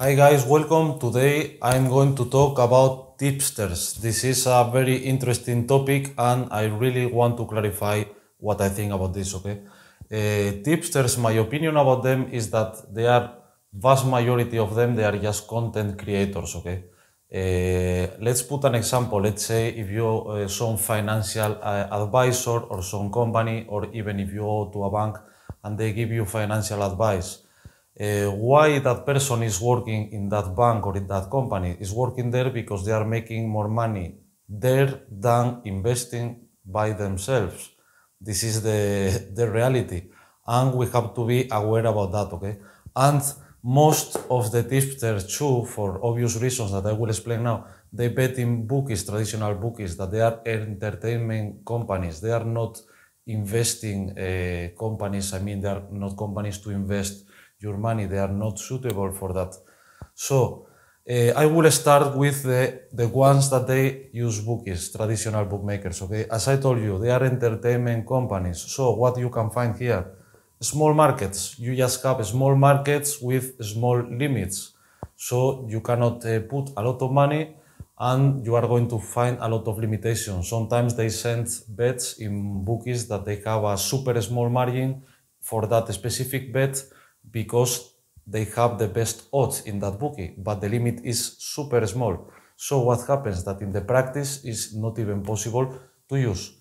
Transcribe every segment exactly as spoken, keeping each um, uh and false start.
Hi guys, welcome. Today I'm going to talk about tipsters. This is a very interesting topic and I really want to clarify what I think about this, okay? Uh, tipsters, my opinion about them is that they are, vast majority of them, they are just content creators, okay? Uh, let's put an example. Let's say if you're uh, some financial uh, advisor or some company, or even if you go to a bank and they give you financial advice, uh, why that person is working in that bank or in that company is working there because they are making more money there than investing by themselves. This is the, the reality, and we have to be aware about that, okay? And most of the tipsters too, for obvious reasons that I will explain now, they bet in bookies, traditional bookies, that they are entertainment companies. They are not investing uh, companies. I mean, they are not companies to invest your money. They are not suitable for that. So uh, I will start with the, the ones that they use bookies, traditional bookmakers, okay? As I told you, they are entertainment companies. So what you can find here, small markets. You just have small markets with small limits. So you cannot uh, put a lot of money and you are going to find a lot of limitations. Sometimes they send bets in bookies that they have a super small margin for that specific bet because they have the best odds in that bookie, but the limit is super small. So what happens that in the practice is not even possible to use.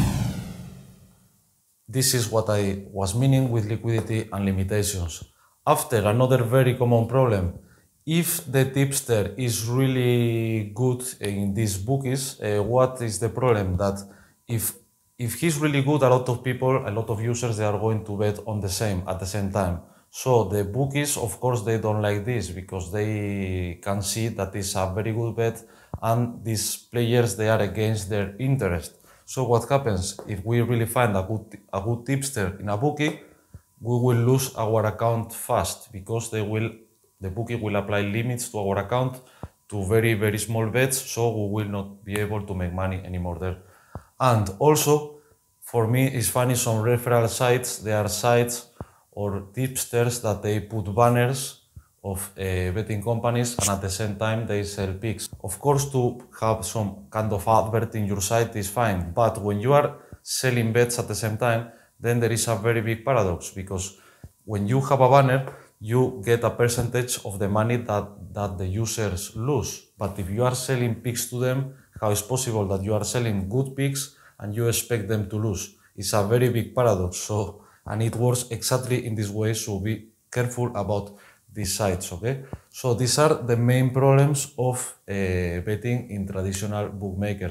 This is what I was meaning with liquidity and limitations. After, another very common problem. If the tipster is really good in these bookies, uh, what is the problem? That if if he's really good, a lot of people, a lot of users, they are going to bet on the same at the same time. So the bookies, of course, they don't like this because they can see that it's a very good bet and these players, they are against their interest. So what happens if we really find a good, a good tipster in a bookie? We will lose our account fast because they will, the bookie will apply limits to our account to very, very small bets, so we will not be able to make money anymore there. And also, for me, it's funny, some referral sites, there are sites or tipsters that they put banners of uh, betting companies and at the same time they sell picks. Of course, to have some kind of advert in your site is fine, but when you are selling bets at the same time, then there is a very big paradox because when you have a banner, you get a percentage of the money that, that the users lose. But if you are selling picks to them, how is possible that you are selling good picks and you expect them to lose? It's a very big paradox. So, and it works exactly in this way, so be careful about these sites, okay? So these are the main problems of uh, betting in traditional bookmakers.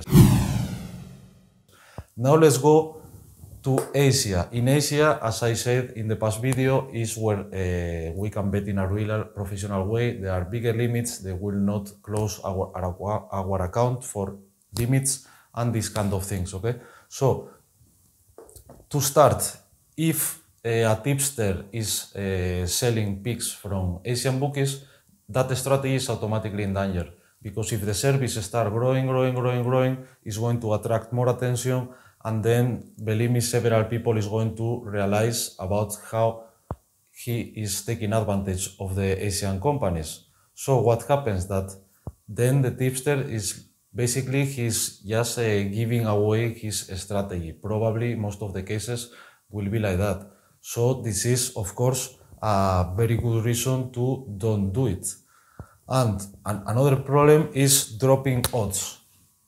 Now let's go to Asia. In Asia, as I said in the past video, is where uh, we can bet in a real professional way. There are bigger limits. They will not close our, our, our account for limits and these kind of things, okay? So to start, if uh, a tipster is uh, selling picks from Asian bookies, that strategy is automatically in danger. Because if the service starts growing, growing, growing, growing, it's going to attract more attention, and then, believe me, several people is going to realize about how he is taking advantage of the Asian companies. So what happens that then the tipster is basically he's just uh, giving away his strategy. Probably most of the cases will be like that. So this is, of course, a very good reason to don't do it. And an another problem is dropping odds.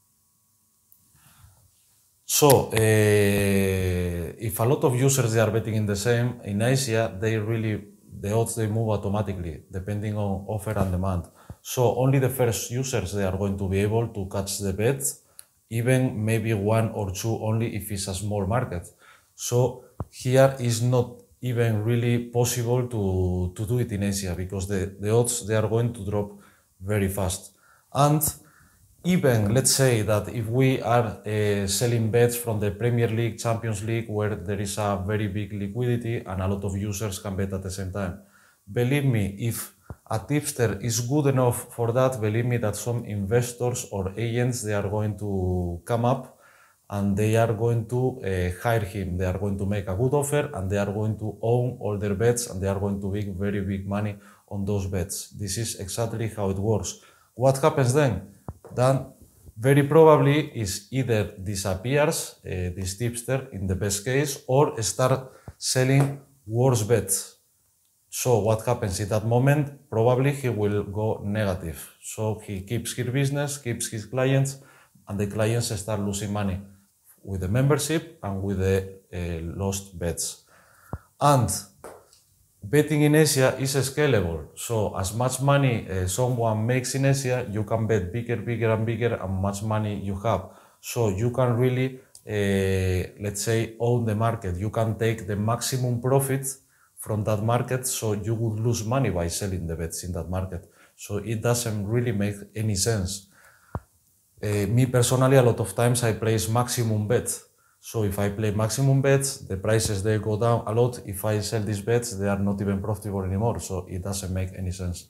So, uh, if a lot of users they are betting in the same, in Asia, they really, the odds they move automatically, depending on offer and demand. So only the first users they are going to be able to catch the bet, even maybe one or two only if it's a small market. So here is not even really possible to, to do it in Asia because the, the odds they are going to drop very fast. And even, let's say that if we are uh, selling bets from the Premier League, Champions League, where there is a very big liquidity and a lot of users can bet at the same time. Believe me, if a tipster is good enough for that, believe me that some investors or agents, they are going to come up and they are going to uh, hire him. They are going to make a good offer, and they are going to own all their bets, and they are going to make very big money on those bets. This is exactly how it works. What happens then? Then very probably is either disappears uh, this tipster in the best case, or start selling worse bets. So what happens in that moment? Probably he will go negative. So he keeps his business, keeps his clients, and the clients start losing money with the membership and with the uh, lost bets. And betting in Asia is scalable. So as much money uh, someone makes in Asia, you can bet bigger, bigger and bigger, and much money you have. So you can really, uh, let's say, own the market. You can take the maximum profit from that market, so you would lose money by selling the bets in that market. So it doesn't really make any sense. Uh, me personally, a lot of times I place maximum bets. So if I play maximum bets, the prices they go down a lot. If I sell these bets, they are not even profitable anymore. So it doesn't make any sense.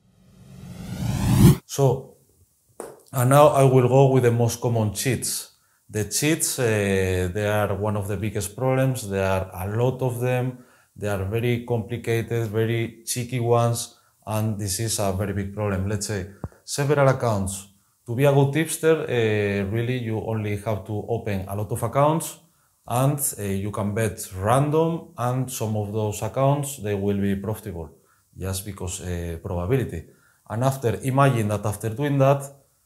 So, and now I will go with the most common cheats. The cheats, uh, they are one of the biggest problems. There are a lot of them. They are very complicated, very cheeky ones, and this is a very big problem. Let's say several accounts. To be a good tipster, uh, really you only have to open a lot of accounts, and uh, you can bet random, and some of those accounts, they will be profitable, just because uh, probability. And after, imagine that after doing that,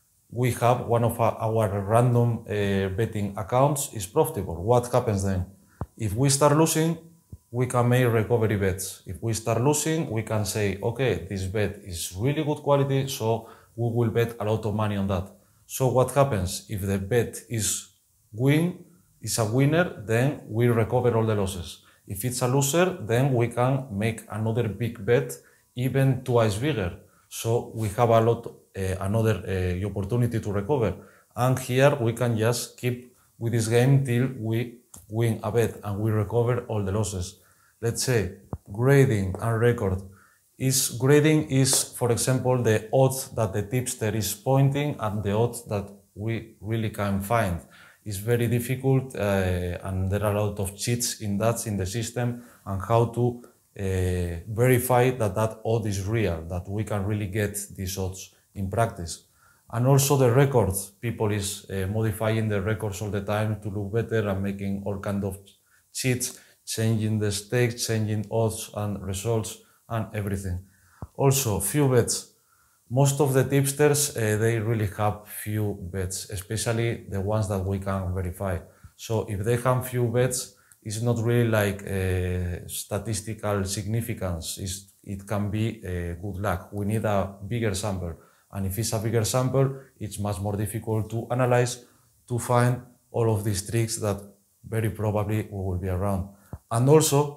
we have one of our, our random uh, betting accounts is profitable. What happens then? If we start losing, we can make recovery bets. If we start losing, we can say, okay, this bet is really good quality, so we will bet a lot of money on that. So what happens? If the bet is win, is a winner, then we recover all the losses. If it's a loser, then we can make another big bet, even twice bigger. So we have a lot, uh, another uh, opportunity to recover. And here we can just keep with this game till we win a bet and we recover all the losses. Let's say grading and record. Is grading is, for example, the odds that the tipster is pointing and the odds that we really can find. It's very difficult, uh, and there are a lot of cheats in that in the system, and how to uh, verify that that odd is real, that we can really get these odds in practice. And also the records. People is uh, modifying the records all the time to look better and making all kind of cheats, changing the stakes, changing odds and results and everything. Also, few bets. Most of the tipsters, uh, they really have few bets, especially the ones that we can verify. So if they have few bets, it's not really like uh, statistical significance. It's, it can be uh, good luck. We need a bigger sample. And if it's a bigger sample, it's much more difficult to analyze, to find all of these tricks that very probably will be around. And also,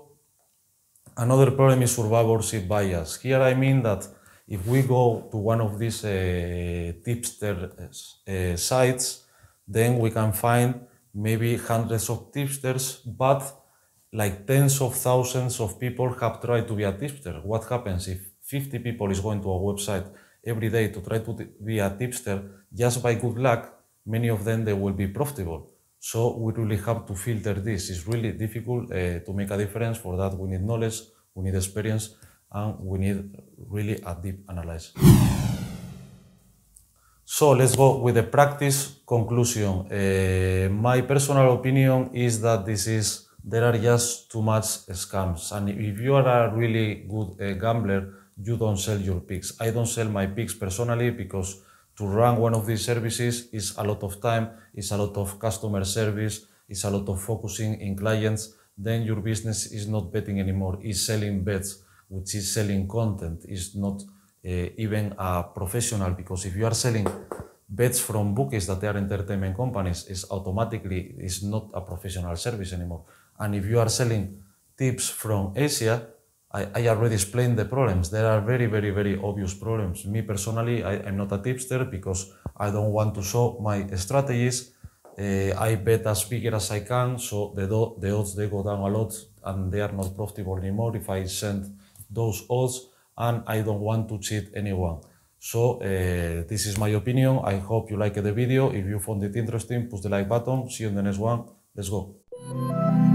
another problem is survivorship bias. Here I mean that if we go to one of these uh, tipster uh, sites, then we can find maybe hundreds of tipsters, but like tens of thousands of people have tried to be a tipster. What happens if fifty people is going to a website every day to try to be a tipster? Just by good luck, many of them, they will be profitable. So we really have to filter this. It's really difficult uh, to make a difference. For that, we need knowledge, we need experience, and we need really a deep analysis. So let's go with the practice conclusion. Uh, my personal opinion is that this is, there are just too much scams. And if you are a really good uh, gambler, you don't sell your picks. I don't sell my picks personally, because to run one of these services is a lot of time, is a lot of customer service, is a lot of focusing in clients. Then your business is not betting anymore, it's selling bets, which is selling content, is not uh, even a professional, because if you are selling bets from bookies that are entertainment companies, is automatically is not a professional service anymore. And if you are selling tips from Asia, I, I already explained the problems. There are very, very, very obvious problems. Me personally, I, I'm not a tipster because I don't want to show my strategies. Uh, I bet as bigger as I can, so the, do, the odds, they go down a lot and they are not profitable anymore if I send those odds, and I don't want to cheat anyone. So uh, this is my opinion. I hope you liked the video. If you found it interesting, push the like button. See you in the next one. Let's go.